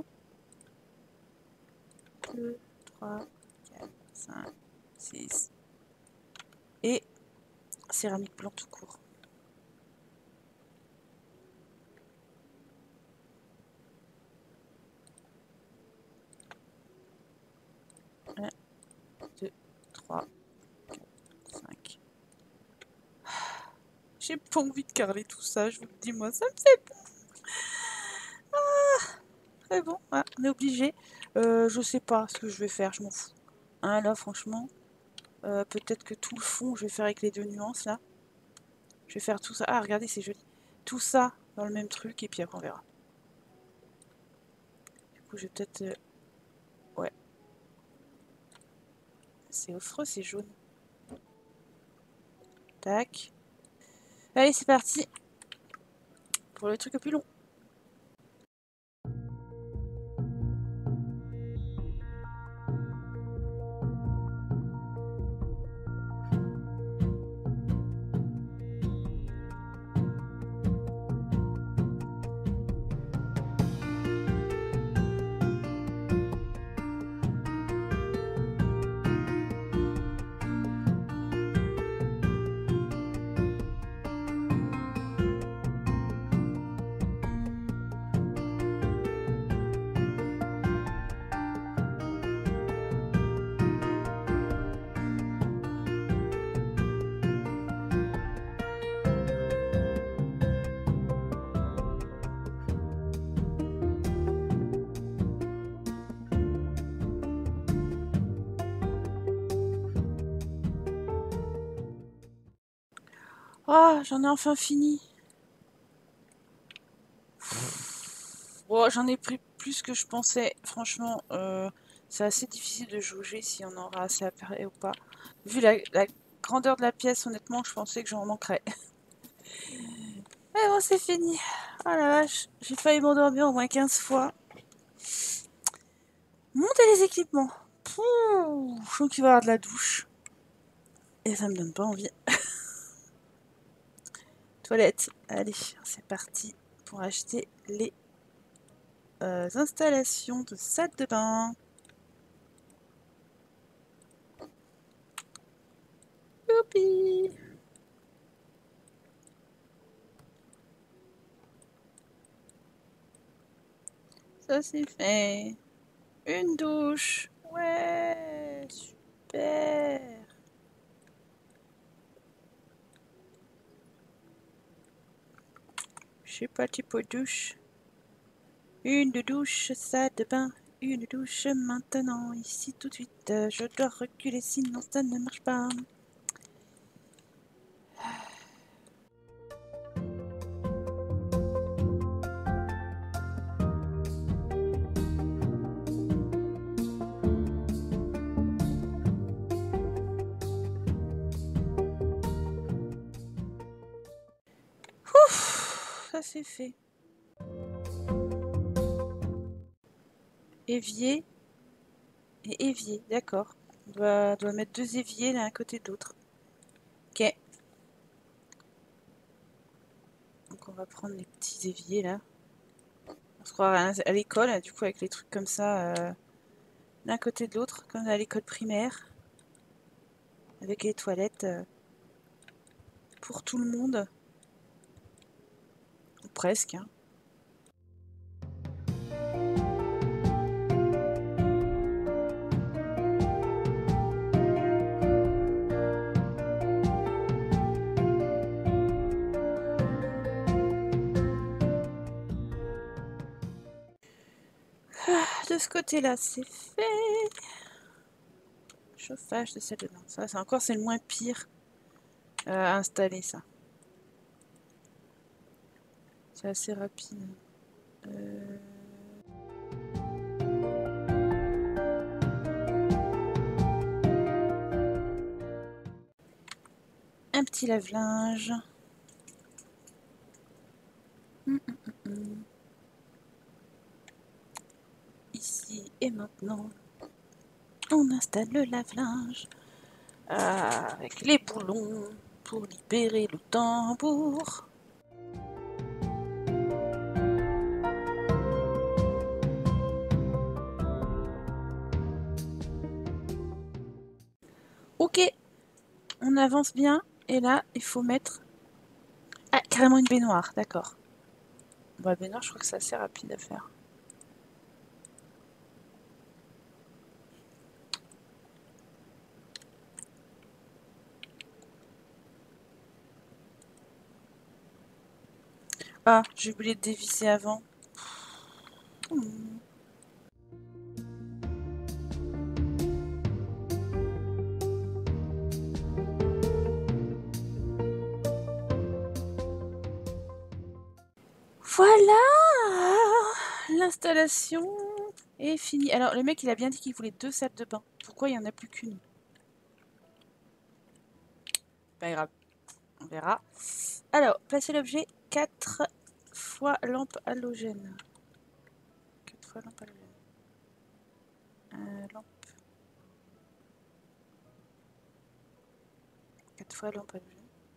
2, 3, 4, 5, 6. Et céramique blanc tout court. 1, 2, 3, 4, 5. J'ai pas envie de carreler tout ça, je vous le dis, moi, ça me fait peur. Très bon, ah, on est obligé. Je sais pas ce que je vais faire, je m'en fous. Hein, là, franchement, peut-être que tout le fond, je vais faire avec les 2 nuances, là. Je vais faire tout ça. Ah, regardez, c'est joli. Tout ça dans le même truc, et puis après, on verra. Du coup, je vais peut-être... ouais. C'est affreux, c'est jaune. Tac. Allez, c'est parti pour le truc le plus long. Ah, j'en ai enfin fini. Bon, j'en ai pris plus que je pensais. Franchement, c'est assez difficile de jauger si on aura assez à faire ou pas. Vu grandeur de la pièce, honnêtement, je pensais que j'en manquerais. Mais bon, c'est fini. Oh la vache, j'ai failli m'endormir au moins 15 fois. Monter les équipements. Pouh, je sens qu'il va y avoir de la douche. Et ça me donne pas envie. Toilette. Allez, c'est parti pour acheter les installations de salle de bain. Youpi! Ça c'est fait. Une douche. Ouais, super. Je sais pas, type douche. Une douche, salle de bain. Une douche maintenant, ici tout de suite. Je dois reculer sinon ça ne marche pas. Ouf, ça c'est fait. Évier et évier, d'accord. On doit mettre 2 éviers l'un à côté de l'autre. Ok. Donc on va prendre les petits éviers là. On se croirait à l'école, du coup avec les trucs comme ça, l'un côté de l'autre, comme à l'école primaire. Avec les toilettes pour tout le monde. Ou presque, hein. De ce côté-là, c'est fait. Chauffage de salle de bain. Ça, c'est encore, c'est le moins pire à installer, ça. C'est assez rapide. Un petit lave-linge. Ici et maintenant, on installe le lave-linge avec les boulons pour libérer le tambour. Ok, on avance bien. Et là, il faut mettre... Ah, carrément une baignoire, d'accord. Bon, la baignoire, je crois que c'est assez rapide à faire. Ah, j'ai oublié de dévisser avant. Voilà, l'installation est finie. Alors, le mec, il a bien dit qu'il voulait 2 salles de bain. Pourquoi il n'y en a plus qu'une? Pas grave, on verra. Alors, placer l'objet 4 fois lampe halogène. 4 fois lampe halogène. Lampe. 4 fois lampe halogène.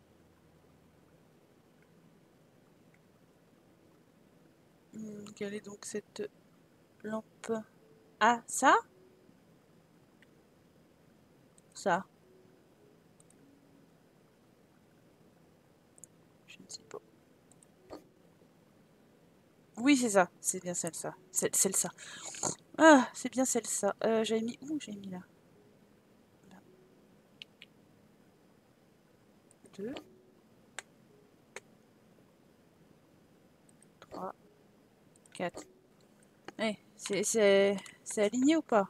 Quelle est donc cette lampe? Ah, ça? Ça. Je ne sais pas. Oui, c'est ça. C'est bien celle-ça. Celle-ça. Ah, c'est bien celle-ça. J'avais mis... Où j'ai mis là? 2, 3, 4. Eh, c'est aligné ou pas?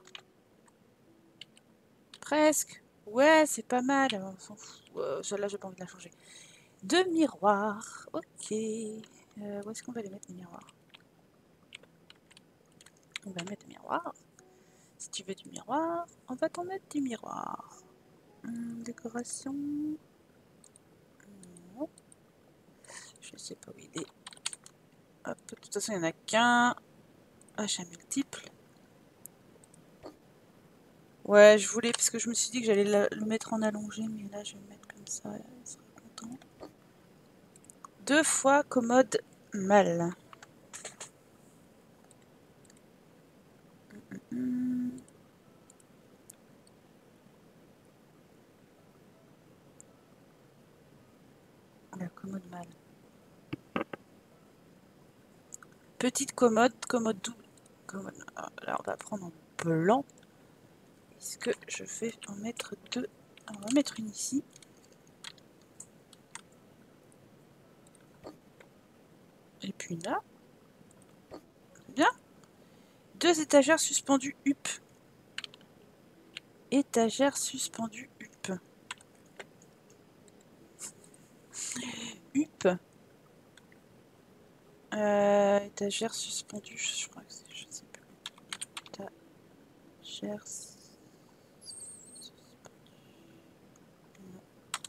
Presque. Ouais, c'est pas mal. On s'en fout. Celle-là, j'ai pas envie de la changer. 2 miroirs. Ok. Où est-ce qu'on va les mettre, les miroirs? On va mettre des miroirs. Si tu veux du miroir, on va t'en mettre du miroir. Décoration. Non. Je sais pas où il est. Hop, de toute façon, il n'y en a qu'un. Achat multiple. Ouais, je voulais, parce que je me suis dit que j'allais le mettre en allongé, mais là, je vais le mettre comme ça, il sera content. 2 fois commode mâle. La commode mâle. Petite commode, commode double. Commode. Alors, on va prendre en blanc. Est-ce que je vais en mettre 2? On va mettre une ici. Et puis là. Bien. 2 étagères suspendues huppe. Étagère suspendue huppe. Huppe. Étagère suspendue, je crois que c'est, je sais plus. Étagère suspendue. Non.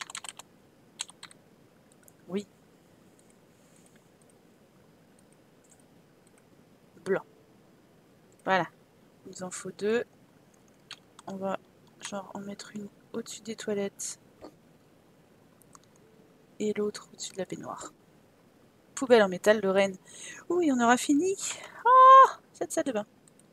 Oui. Blanc. Voilà. Il nous en faut 2. On va genre en mettre une au-dessus des toilettes et l'autre au-dessus de la baignoire. Poubelle en métal Lorraine. Oui, on aura fini. Oh, cette salle de bain.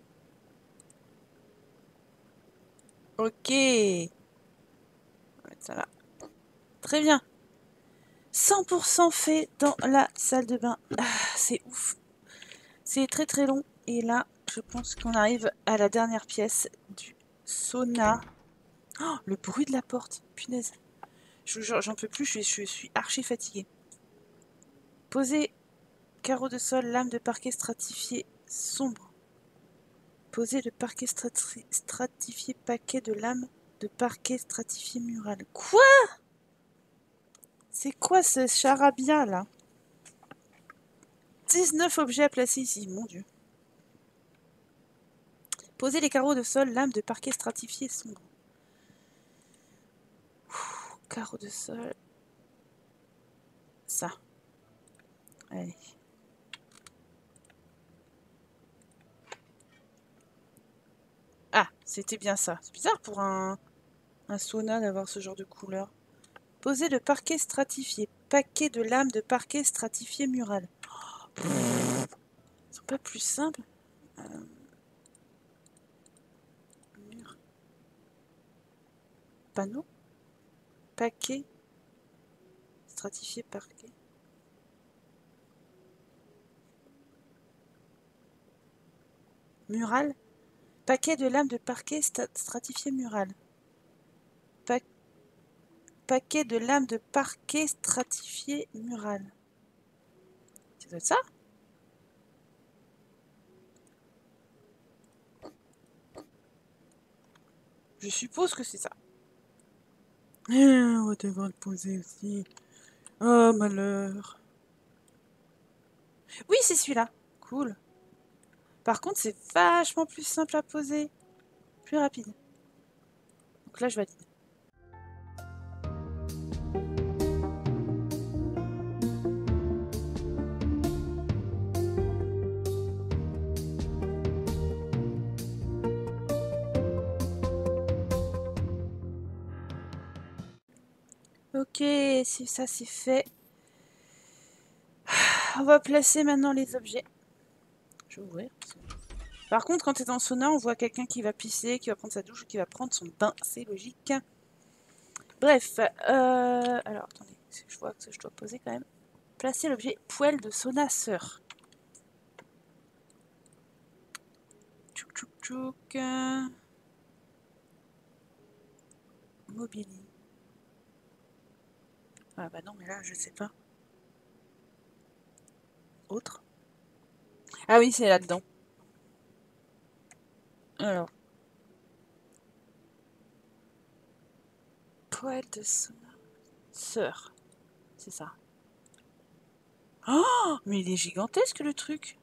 Ok. On va mettre ça là. Très bien. 100% fait dans la salle de bain. Ah, c'est ouf. C'est très très long. Et là, je pense qu'on arrive à la dernière pièce du sauna. Oh, le bruit de la porte. Punaise. J'en peux plus, je suis archi fatiguée. Poser carreau de sol, lame de parquet stratifié sombre. Poser le parquet stratifié, paquet de lames de parquet stratifié mural. Quoi? C'est quoi ce charabia là? 19 objets à placer ici, mon dieu. Poser les carreaux de sol, lame de parquet stratifié sombre. Carreaux de sol. Ça. Allez. Ah, c'était bien ça. C'est bizarre pour un sauna d'avoir ce genre de couleur. Poser le parquet stratifié. Paquet de lames de parquet stratifié mural. Ils sont pas plus simples. Mur. Panneau. Paquet stratifié parquet. Mural. Paquet de lames de parquet stratifié mural. Paquet de lames de parquet stratifié mural. Ça doit être ça? Je suppose que c'est ça. On va devoir le poser aussi. Oh, malheur. Oui, c'est celui-là. Cool. Par contre, c'est vachement plus simple à poser. Plus rapide. Donc là, je valide. Ok, ça c'est fait. On va placer maintenant les objets. Je vais ouvrir. Par contre, quand tu es dans le sauna, on voit quelqu'un qui va pisser, qui va prendre sa douche ou qui va prendre son bain. C'est logique. Bref. Alors, attendez. Je vois que je dois poser quand même. Placer l'objet poêle de sauna sœur. Tchouk tchouk tchouk. Mobilier. Ah bah non, mais là, je sais pas. Autre. Ah oui, c'est là-dedans. Alors. Poêle de sauna sœur. C'est ça. Oh, mais il est gigantesque le truc.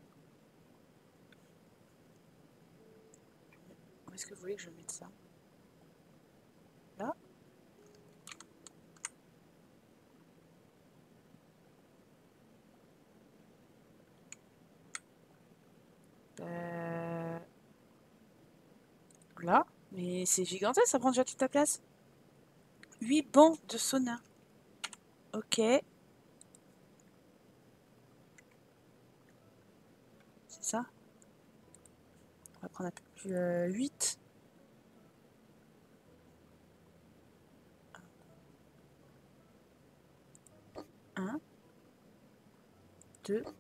Où est-ce que vous voulez que je mette ça? Là? Là. Mais c'est gigantesque, ça prend déjà toute ta place. 8 bancs de sauna. Ok. C'est ça. On va prendre un peu plus 8. 1, 2,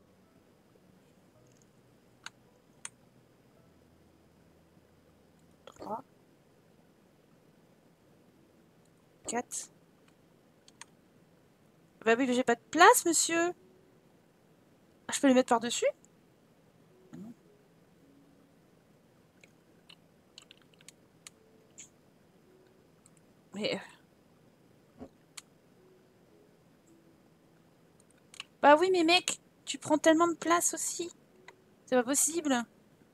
3, 4. Bah oui, mais j'ai pas de place, monsieur. Ah, je peux les mettre par-dessus? Non. Mais... Bah oui, mais mec, tu prends tellement de place aussi. C'est pas possible.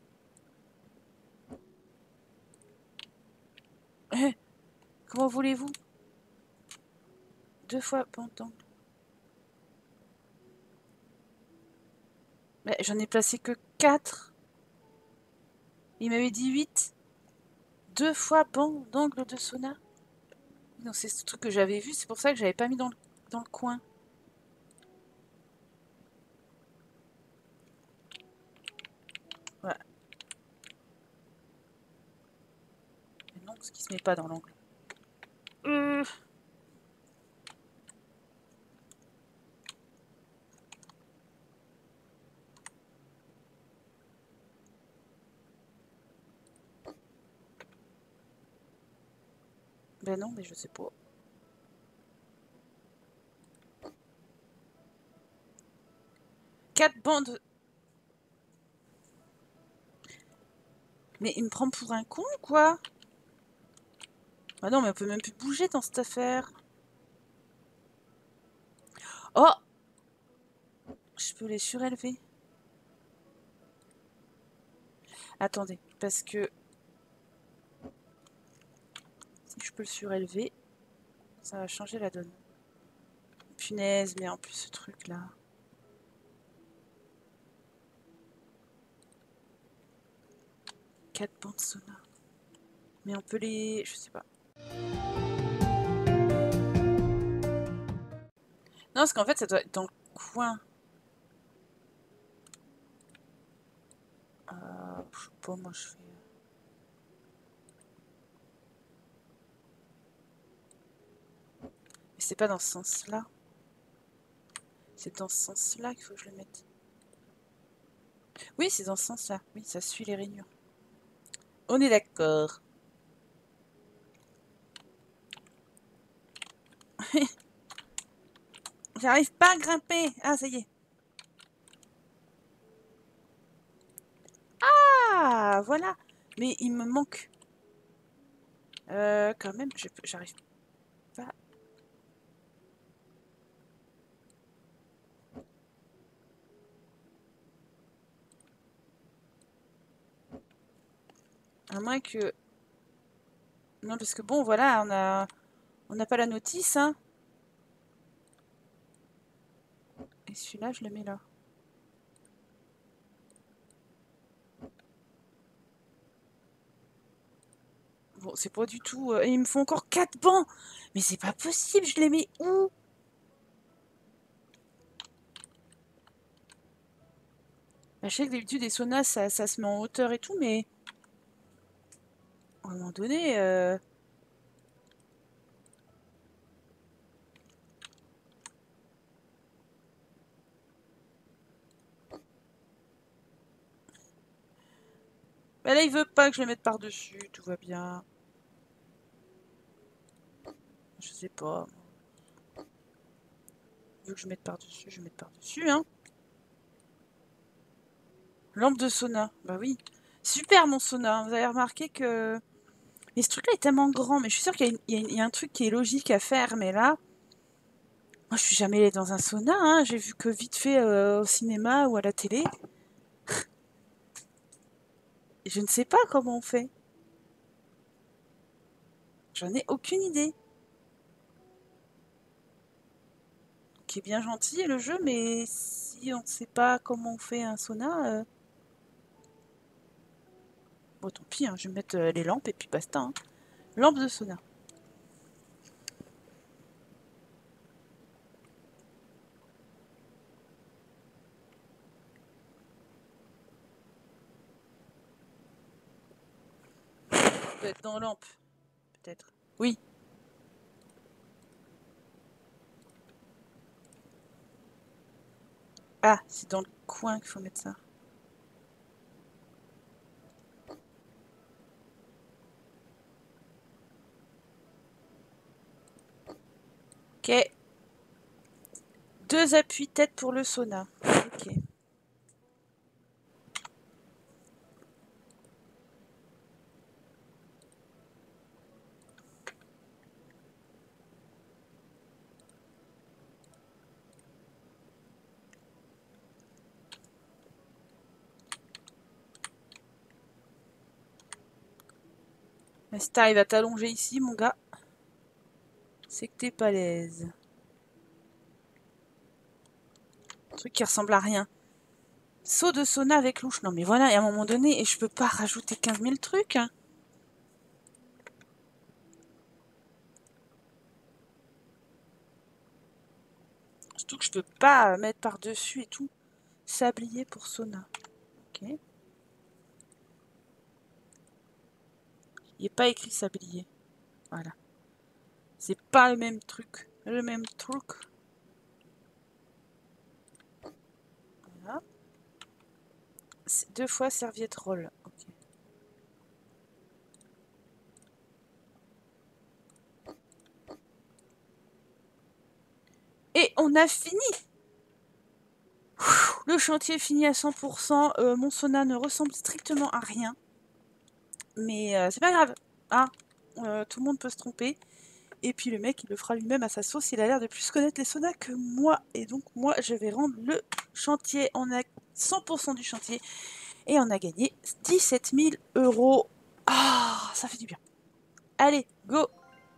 Comment voulez-vous? 2 fois pendant. Mais j'en ai placé que 4. Il m'avait dit 8. 2 fois banc d'angle de sauna. Non, c'est ce truc que j'avais vu, c'est pour ça que j'avais pas mis dans le coin. Voilà. Mais non, ce qui se met pas dans l'angle. Ben non, mais je sais pas. Quatre bandes. Mais il me prend pour un con ou quoi? Ah non, mais on peut même plus bouger dans cette affaire. Oh! Je peux les surélever. Attendez, parce que si je peux le surélever, ça va changer la donne. Punaise, mais en plus ce truc là. 4 bandes sauna. Mais on peut les... Je sais pas. Non, parce qu'en fait, ça doit être dans le coin. Je sais pas, moi je fais... Mais c'est pas dans ce sens-là. C'est dans ce sens-là qu'il faut que je le mette. Oui, c'est dans ce sens-là. Oui, ça suit les rainures. On est d'accord. J'arrive pas à grimper. Ah, ça y est. Ah, voilà. Mais il me manque. Quand même, j'arrive pas. À moins que... Non, parce que bon, voilà, on n'a pas la notice, hein. Et celui-là, je le mets là. Bon, c'est pas du tout... Et il me faut encore 4 bancs. Mais c'est pas possible, je les mets où? Bah, je sais que d'habitude, les saunas, ça se met en hauteur et tout, mais... À un moment donné... Bah là, il veut pas que je le mette par-dessus, tout va bien. Je sais pas. Il veut que je mette par-dessus, je vais mettre par-dessus, hein. Lampe de sauna, bah oui. Super mon sauna, vous avez remarqué que... Mais ce truc-là est tellement grand, mais je suis sûre qu'il y a un truc qui est logique à faire, mais là... Moi, je suis jamais allée dans un sauna, hein. J'ai vu que vite fait au cinéma ou à la télé. Et je ne sais pas comment on fait. J'en ai aucune idée. Qui est bien gentil le jeu, mais si on ne sait pas comment on fait un sauna... Bon, Bon, tant pis, hein, je vais mettre les lampes et puis basta. Hein. Lampe de sauna. Peut être dans lampe, peut-être. Oui. Ah, c'est dans le coin qu'il faut mettre ça. Ok. 2 appuis-tête pour le sauna. Ok. Mais si t'arrives à t'allonger ici, mon gars, c'est que t'es pas à l'aise. Un truc qui ressemble à rien. Seau de sauna avec louche. Non mais voilà, et à un moment donné, et je peux pas rajouter 15 000 trucs. Hein. Surtout que je peux pas mettre par-dessus et tout. Sablier pour sauna. Ok. Il n'est pas écrit sablier. Voilà. C'est pas le même truc. Le même truc. Voilà. 2 fois serviette roll. Ok. Et on a fini. Le chantier est fini à 100%. Mon sauna ne ressemble strictement à rien. Mais c'est pas grave. Hein, tout le monde peut se tromper. Et puis le mec, il le fera lui-même à sa sauce. Il a l'air de plus connaître les saunas que moi. Et donc moi, je vais rendre le chantier. On a 100% du chantier. Et on a gagné 17 000 €. Ah, ça fait du bien. Allez, go!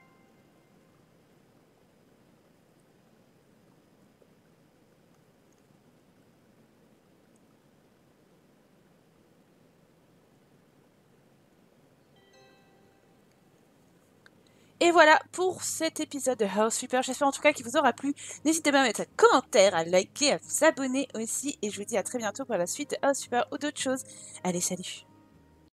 Et voilà pour cet épisode de Housekeeper. J'espère en tout cas qu'il vous aura plu. N'hésitez pas à mettre un commentaire, à liker, à vous abonner aussi. Et je vous dis à très bientôt pour la suite de Housekeeper ou d'autres choses. Allez, salut!